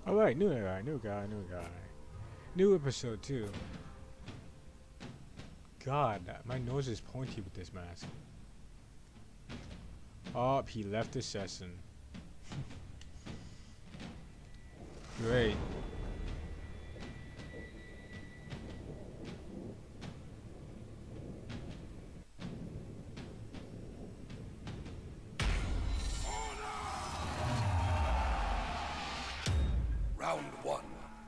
Alright, new guy, new guy, new guy. New episode too. God, my nose is pointy with this mask. Oh, he left the session. Great. Round one.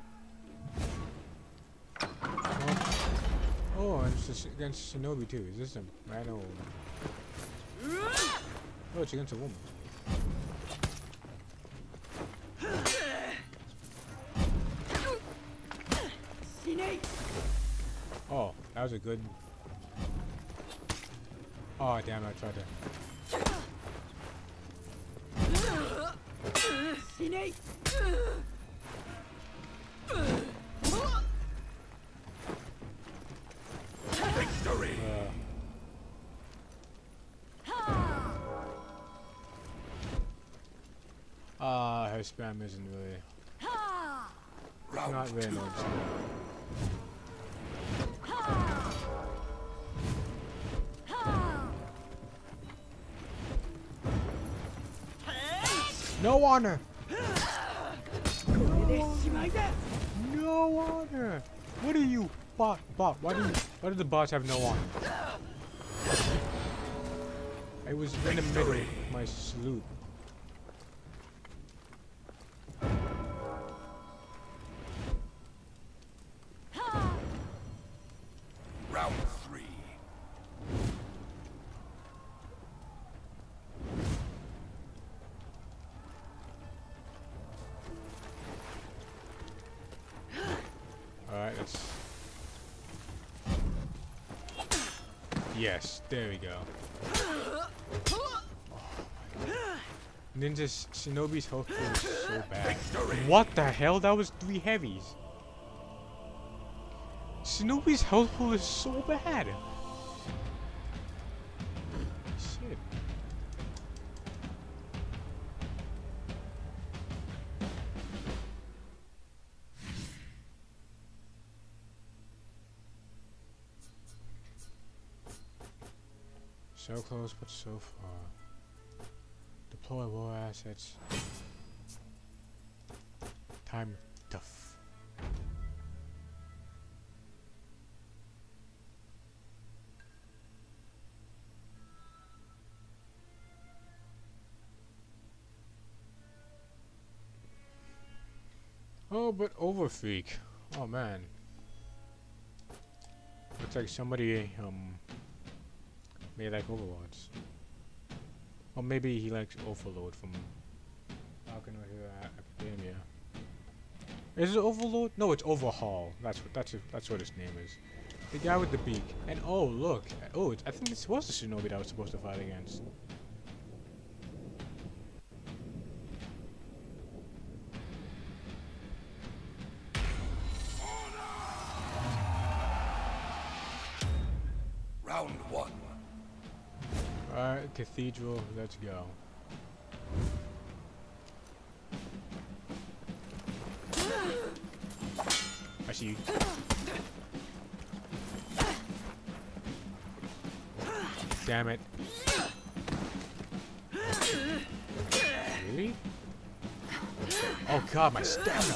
Oh, and it's against Shinobi too. Is this a man or woman? Oh, it's against a woman. Oh, that was a good. Oh, damn, I tried to. Victory. Her spam isn't really. Round Not really two. noticeable. No honor! No honor! What are you? Bot, why do the bots have no honor? I was in the middle of my salute. Round three. Alright, let's... Yes, there we go. Ninja Shinobi's health pool is so bad. What the hell? That was 3 heavies. Shinobi's health pool is so bad. Shit. So close, but so far. Deploy war assets. Time tough. Oh, but Overfreak. Oh man. Looks like somebody may like Overwatch. Or maybe he likes Overload from Falcon or Hero Academia. Is it Overload? No, it's Overhaul. That's what his name is. The guy with the beak. And oh look. Oh, I think this was the Shinobi that I was supposed to fight against. Round one. Alright, Cathedral, let's go. I see you. Damn it. Really? Oh god, my stamina!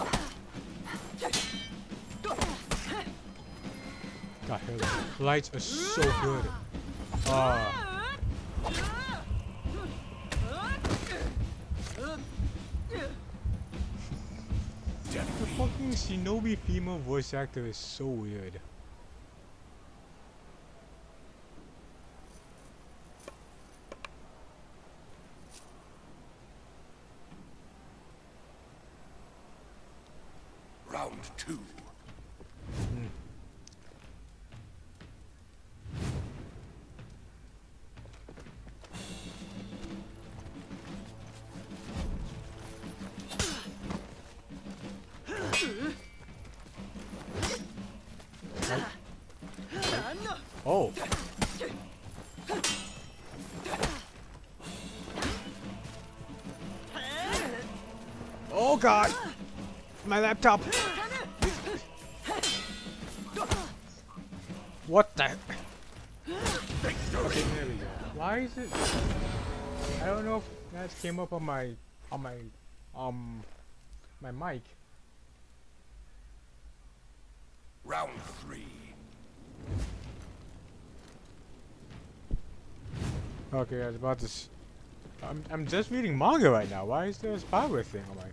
God, her lights are so good. The fucking Shinobi female voice actor is so weird. Round two. Oh. Oh god. My laptop! What the? Okay, there we go. Why is it? I don't know if that came up on my my mic. Round 3. Okay, I was about to. I'm just reading manga right now. Why is there a spyware thing on my?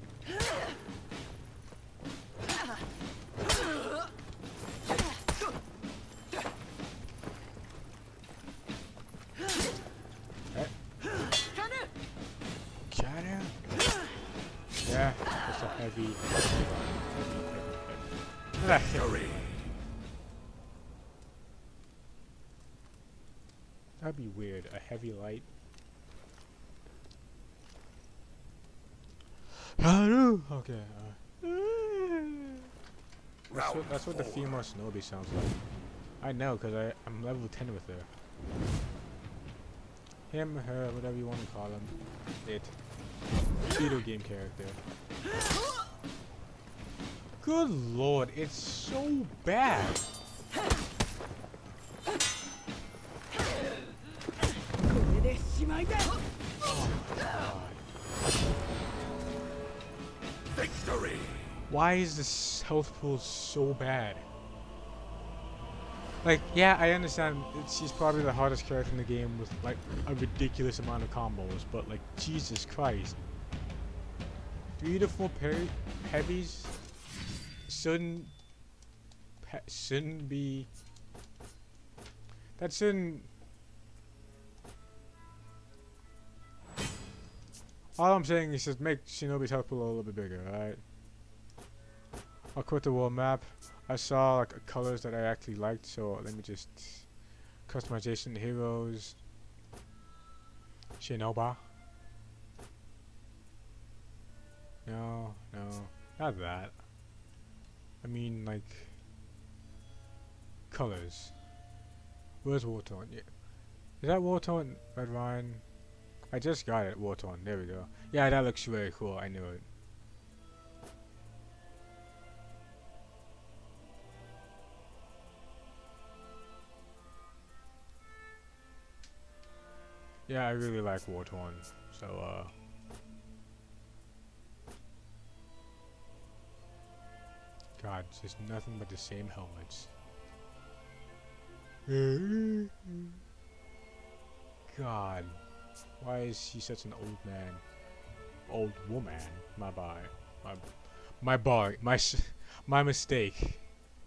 Yeah, it's a heavy. Victory. That'd be weird. A heavy light. Okay. That's what the female Shinobi sounds like. I know, cause I'm level 10 with her. Him, her, whatever you want to call him. It. Video game character. Good lord, it's so bad. Victory. Why is this health pool so bad? Like, yeah, I understand she's probably the hardest character in the game with like a ridiculous amount of combos, but like, Jesus Christ. 3 to 4 heavies shouldn't be. That shouldn't. All I'm saying is just make Shinobi's health pool a little bit bigger, alright? I'll quit the world map. I saw like colors that I actually liked, so let me just customization heroes. Shinoba. No, not that. I mean like colors. Where's Wartone? Yeah. Is that Wartone Red Vine? I just got it, Wartone. There we go. Yeah, that looks very cool. I knew it. Yeah, I really like Wartone. So, God, it's just nothing but the same helmets. God, why is she such an old man? Old woman? My mistake.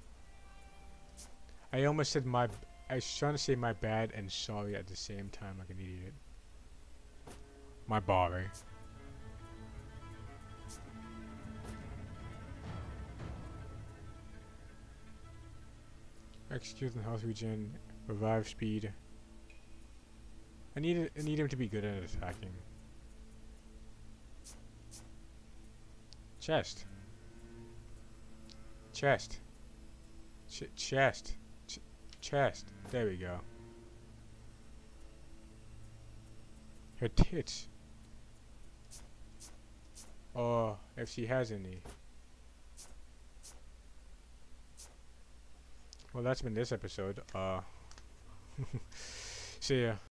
I almost said I was trying to say my bad and sorry at the same time like an idiot. My body. Execute and health regen, revive speed. I need him to be good at attacking. Chest. Chest. Chest. Chest. There we go. Her tits. Or if she has any. Well, that's been this episode. See ya.